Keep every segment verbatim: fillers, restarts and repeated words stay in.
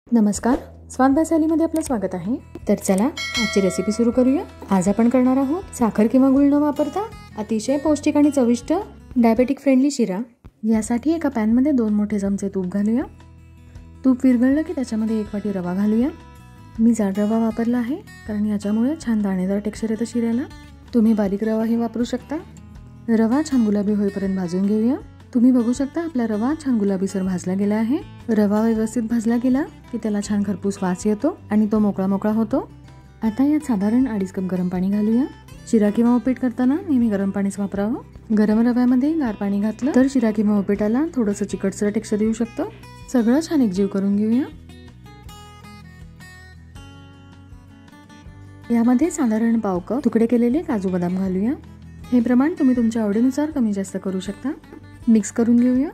नमस्कार, स्वाद वैशालीमध्ये आपलं स्वागत आहे। तर चला आजची रेसिपी सुरू करूया। आज आपण करणार आहोत साखर किंवा गूळ न वापरता अतिशय पौष्टिक आणि चविष्ट डायबेटिक फ्रेंडली शिरा। यासाठी एका पॅन मध्ये दोन मोठे चमचे तूप घालूया। तूप विरघळलं की त्याच्यामध्ये एक वाटी रवा घालूया। मी जाड रवा वापरला आहे कारण याच्यामुळे छान दाणेदार टेक्स्चर येतं शिऱ्याला। तुम्ही बारीक रवाही वापरू शकता। रवा छान गुलाबी होईपर्यंत भाजून घेऊया। तुम्ही बघू शकता आपला रवा छान गुलाबीसर भाजला गेला आहे। रवा व्यवस्थित भाजला गेला की त्याला छान खरपूस वास येतो आणि तो मोकळा मोकळा होतो। आता यात साधारण अडीच कप गरम पाणी घालूया। शिरा किंवा उपीट करताना नेहमी गरम पाणीच वापरावं। गरम रव्यामध्ये गार पाणी घातलं तर शिरा किंवा उपीटाला थोडंसं चिकटसर टेक्स्चर येऊ शकतं। सगळं छान एकजीव करून घेऊया। यामध्ये साधारण पाव कप तुकडे केलेले काजू बदाम घालूया। हे प्रमाण तुम्ही तुमच्या आवडीनुसार कमी जास्त करू शकता। मिक्स करून घेऊया।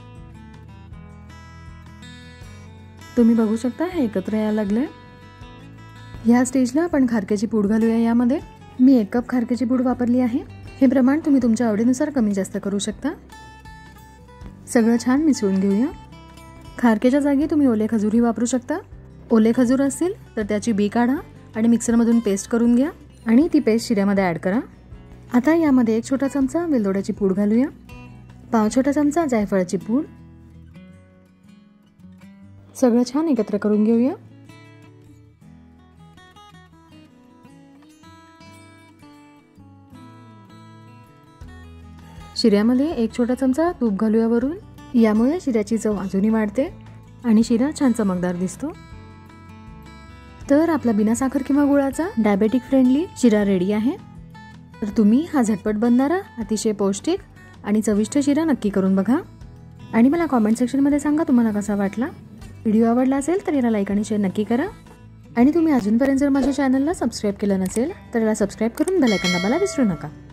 तुम्ही बघू शकता हे एकत्र यायला लागले। या स्टेजला आपण खारक्याची पूड घालूया। यामध्ये मी एक कप खारक्याची पूड वापरली आहे। हे प्रमाण तुम्ही तुमच्या आवडीनुसार कमी जास्त करू शकता। सगळं छान मिसळून घेऊया। खारक्याच्या जागी तुम्ही ओले खजूरही वापरू शकता। ओले खजूर असतील तर त्याची बी काढा आणि मिक्सरमधून पेस्ट करून घ्या आणि ती पेस्ट शिऱ्यामध्ये ॲड करा। आता यामध्ये एक छोटा चमचा वेलदोड्याची पूड घालूया। पाव छोटा चमचा जायफळाची पूड। सगळं छान एकत्र करून घेऊया। शिऱ्यामध्ये एक छोटा चमचा तूप घालूया वरून। यामुळे शिऱ्याची चव अजूनही वाढते आणि शिरा छान चमकदार दिसतो। तर आपला बिना साखर किंवा गुळाचा डायबेटिक फ्रेंडली शिरा रेडी आहे। तर तुम्ही हा झटपट बनणारा अतिशय पौष्टिक आणि चविष्ट शिरा नक्की करून बघा आणि मला कमेंट सेक्शनमध्ये सांगा तुम्हाला कसा वाटला। व्हिडिओ आवडला असेल तर याला लाईक आणि शेअर नक्की करा आणि तुम्ही अजूनपर्यंत जर माझ्या चॅनलला सबस्क्राईब केलं नसेल तर याला सबस्क्राईब करून बेल आयकॉन दाबायला विसरू नका।